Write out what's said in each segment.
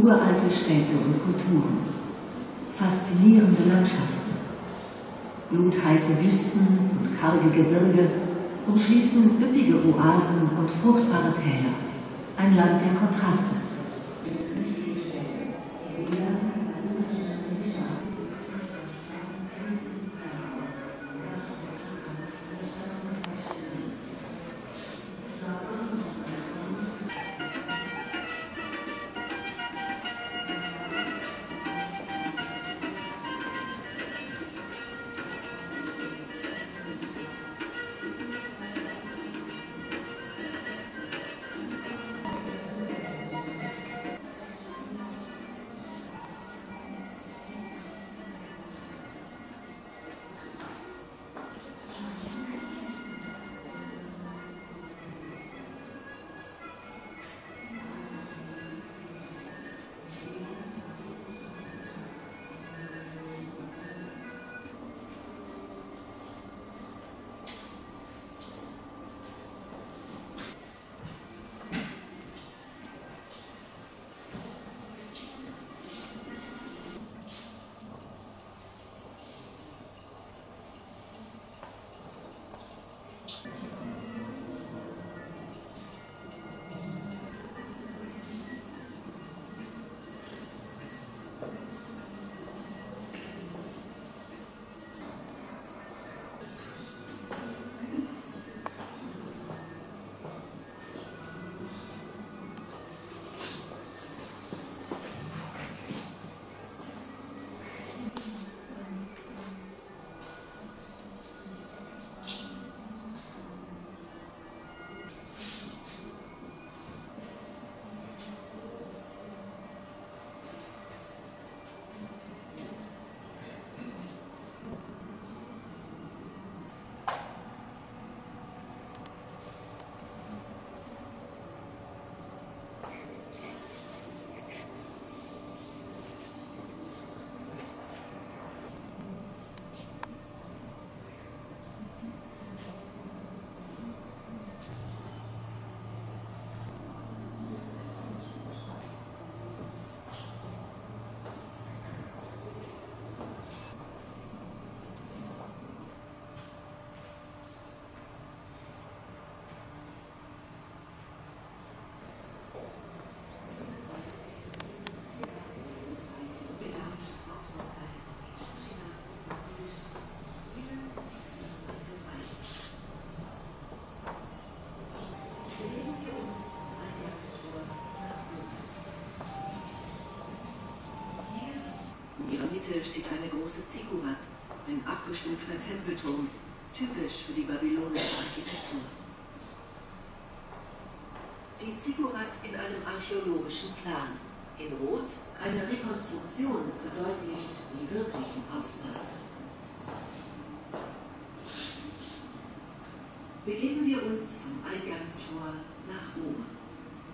Uralte Städte und Kulturen, faszinierende Landschaften, glutheiße Wüsten und karge Gebirge umschließen üppige Oasen und fruchtbare Täler. Ein Land der Kontraste. In ihrer Mitte steht eine große Ziggurat, ein abgestumpfter Tempelturm, typisch für die babylonische Architektur. Die Ziggurat in einem archäologischen Plan. In Rot eine Rekonstruktion verdeutlicht die wirklichen Ausmaße. Begeben wir uns vom Eingangstor nach oben.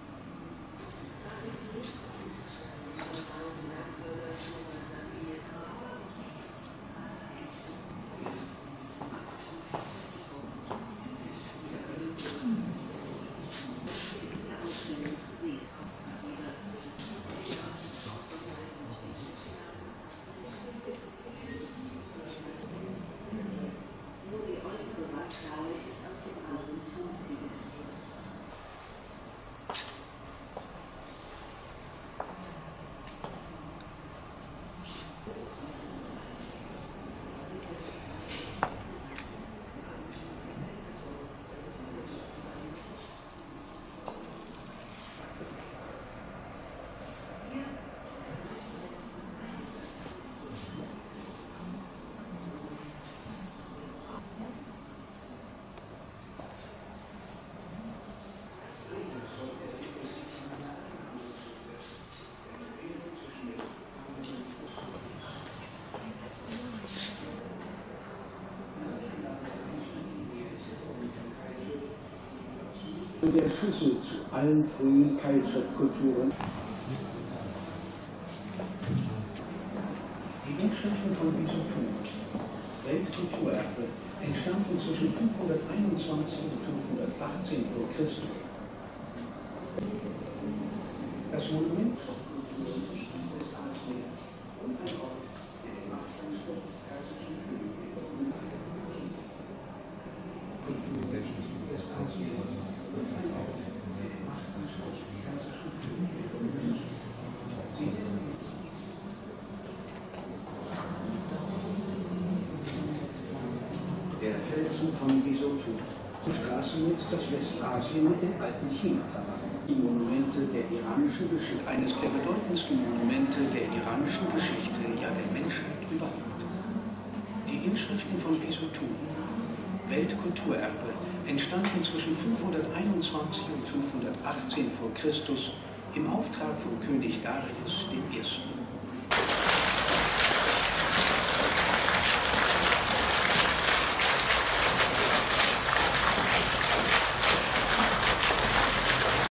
Der Schlüssel zu allen frühen Keilschriftkulturen. Die Denkschriften von Isotun, Weltkulturerbe, entstanden zwischen 521 und 518 vor Christus. Das Monument Kulturen des Stammes Asiens und ein Ort, der den Machteinspruch persischen Könige Der Felsen von Lesotho. Die Straßennetz, das Westasien mit dem alten China verwandt. Die Monumente der iranischen Geschichte. Eines der bedeutendsten Monumente der iranischen Geschichte, ja der Menschheit überhaupt. Die Inschriften von Lesotho, Weltkulturerbe, entstanden zwischen 521 und 518 vor Christus im Auftrag von König Darius I.